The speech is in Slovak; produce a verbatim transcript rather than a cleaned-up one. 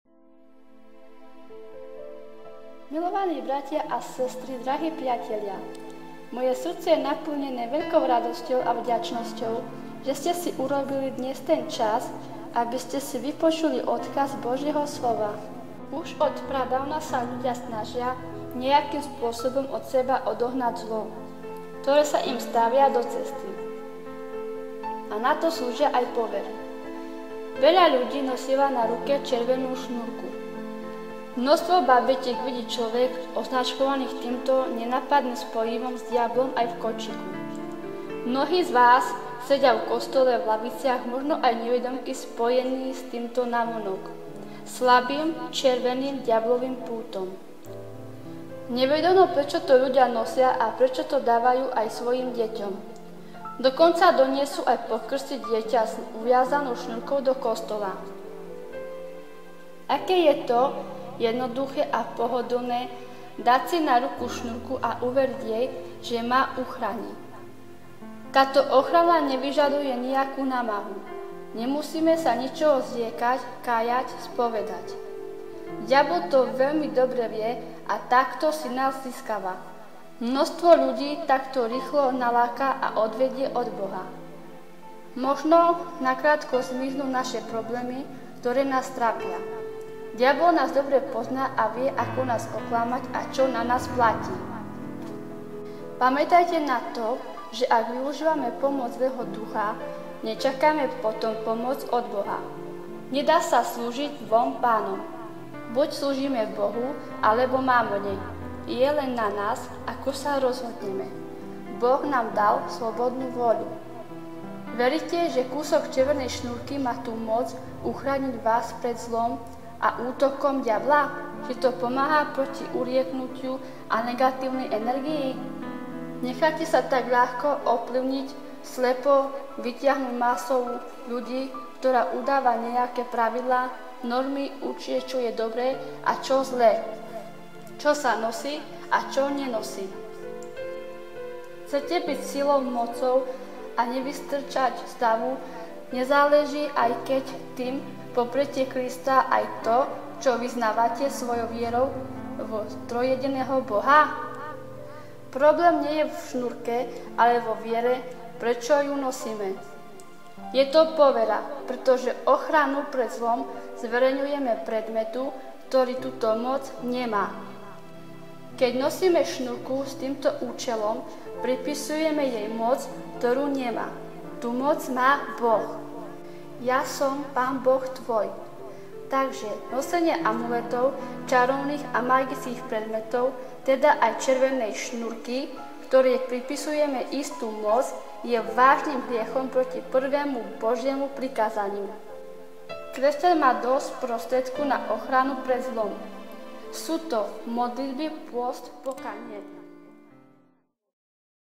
Milovaní bratia a sestry, drahí priatelia, moje srdce je naplnené veľkou radosťou a vďačnosťou, že ste si urobili dnes ten čas, aby ste si vypočuli odkaz Božieho slova. Už od pradávna sa ľudia snažia nejakým spôsobom od seba odohnať zlo, ktoré sa im stavia do cesty. A na to slúžia aj povery. Veľa ľudí nosíva na ruke červenú šnúrku. Množstvo babetiek vidí človek označkovaných týmto nenapadným spojivom s diablom aj v kočiku. Mnohí z vás sedia v kostole v laviciach, možno aj nevedomky spojení s týmto návonok, slabým červeným diablovým pútom. Nevedomo, prečo to ľudia nosia a prečo to dávajú aj svojim deťom. Dokonca doniesú aj pokrstiť dieťa s uviazanou šnúrkou do kostola. Aké je to jednoduché a pohodlné dať si na ruku šnúrku a uveriť jej, že ma uchráni. Táto ochrana nevyžaduje nejakú námahu. Nemusíme sa ničoho zriekať, kájať, spovedať. Diabol to veľmi dobre vie a takto si nás získava. Množstvo ľudí takto rýchlo naláka a odvedie od Boha. Možno nakrátko zmiznú naše problémy, ktoré nás trápia. Diabol nás dobre pozná a vie, ako nás oklamať a čo na nás platí. Pamätajte na to, že ak využívame pomoc zlého ducha, nečakáme potom pomoc od Boha. Nedá sa slúžiť dvom pánom. Buď slúžime Bohu, alebo mámone. Je len na nás, ako sa rozhodneme. Boh nám dal slobodnú voľu. Veríte, že kúsok červenej šnúrky má tú moc uchrániť vás pred zlom a útokom diabla, že to pomáha proti urieknutiu a negatívnej energii? Necháte sa tak ľahko ovplyvniť slepo vytiahnuť masou ľudí, ktorá udáva nejaké pravidlá, normy, určite čo je dobré a čo zlé, čo sa nosí a čo nenosí. Chcete byť silou, mocou a nevystrčať stavu, nezáleží aj keď tým poprete Krista aj to, čo vyznávate svojou vierou v trojjediného Boha? Problém nie je v šnúrke, ale vo viere, prečo ju nosíme. Je to povera, pretože ochranu pred zlom zverejňujeme predmetu, ktorý túto moc nemá. Keď nosíme šnúrku s týmto účelom, pripisujeme jej moc, ktorú nemá. Tú moc má Boh. Ja som Pán Boh tvoj. Takže nosenie amuletov, čarovných a magických predmetov, teda aj červenej šnúrky, ktorej pripisujeme istú moc, je vážnym hriechom proti prvému Božiemu prikázaniu. Kresťan má dosť prostriedku na ochranu pred zlom. Sú to modlitby, pôst, pokánie.